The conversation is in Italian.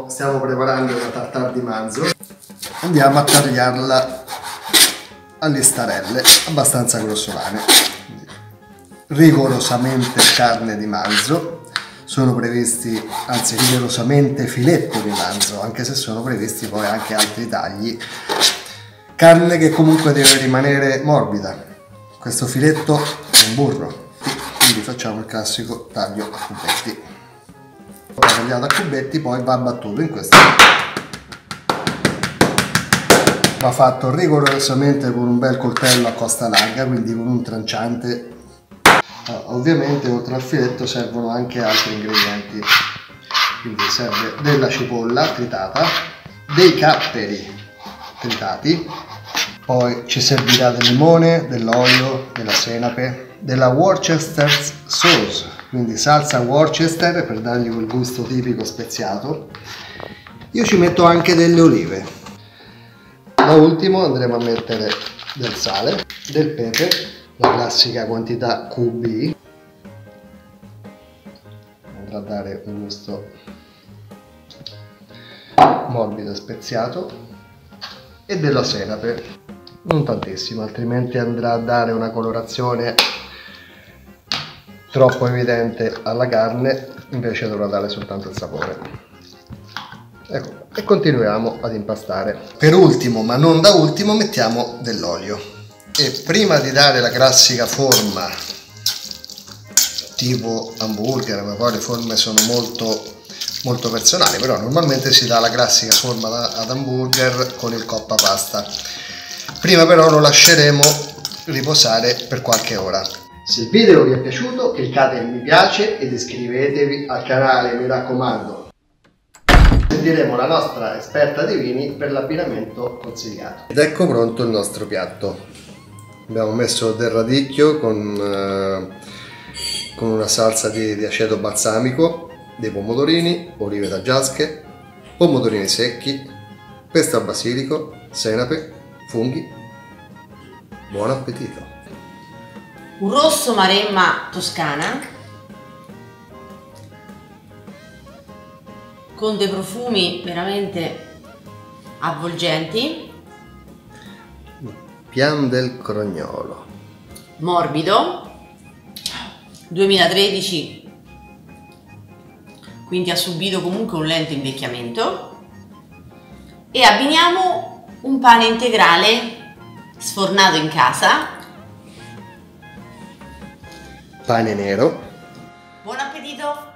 Stiamo preparando una tartare di manzo. Andiamo a tagliarla a listarelle abbastanza grossolane. Rigorosamente carne di manzo. Sono previsti, anzi rigorosamente filetto di manzo, anche se sono previsti poi anche altri tagli. Carne che comunque deve rimanere morbida. Questo filetto è un burro, quindi facciamo il classico taglio a cubetti. Tagliato a cubetti, poi va battuto in questo. Va fatto rigorosamente con un bel coltello a costa larga, quindi con un tranciante. Ovviamente oltre al filetto servono anche altri ingredienti, quindi serve della cipolla tritata, dei capperi tritati, poi ci servirà del limone, dell'olio, della senape, della Worcester sauce, quindi salsa Worcester per dargli quel gusto tipico speziato. Io ci metto anche delle olive. Da ultimo andremo a mettere del sale, del pepe, la classica quantità QB, andrà a dare un gusto morbido e speziato, e della senape, non tantissimo, altrimenti andrà a dare una colorazione troppo evidente alla carne, invece dovrà dare soltanto il sapore. Ecco, e continuiamo ad impastare. Per ultimo, ma non da ultimo, mettiamo dell'olio. E prima di dare la classica forma tipo hamburger, ma poi le forme sono molto personali, però normalmente si dà la classica forma ad hamburger con il coppa pasta. Prima però lo lasceremo riposare per qualche ora. Se il video vi è piaciuto, cliccate il mi piace ed iscrivetevi al canale, mi raccomando. Sentiremo la nostra esperta di vini per l'abbinamento consigliato. Ed ecco pronto il nostro piatto. Abbiamo messo del radicchio con una salsa di aceto balsamico, dei pomodorini, olive taggiasche, pomodorini secchi, pesto al basilico, senape, funghi. Buon appetito! Un rosso Maremma toscana con dei profumi veramente avvolgenti. Pian del Crognolo, morbido, 2013, quindi ha subito comunque un lento invecchiamento. E abbiniamo un pane integrale sfornato in casa. pane nero. Buon appetito!